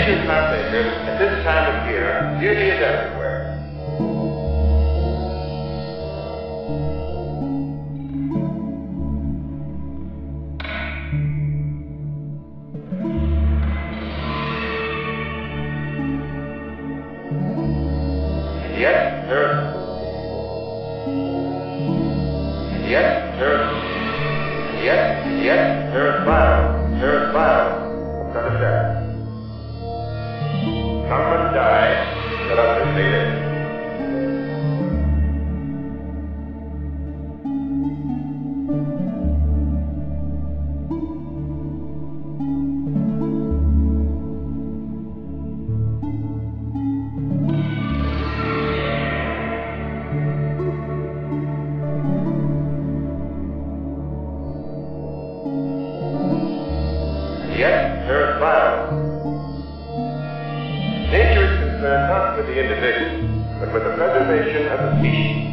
nature's heartmakers, at this time of year, beauty is everywhere. Yet there is violence, not a death. Someone died, that others may live. Yet there is violence. Nature is concerned not with the individual, but with the preservation of the species.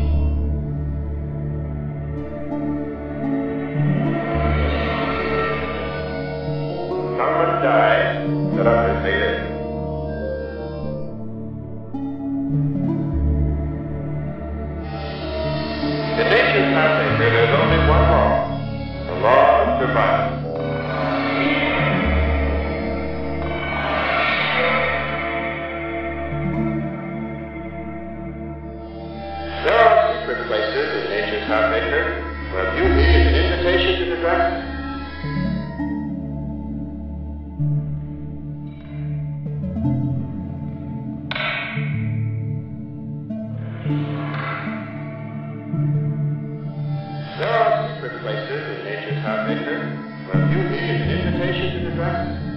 Someone died, that others may live. In nature's heartmaker, there's only one law, the law of survival. There are secret places in nature's heartmaker where beauty is an invitation to the dark. There are secret places in nature's heartmaker where beauty is an invitation to the dark.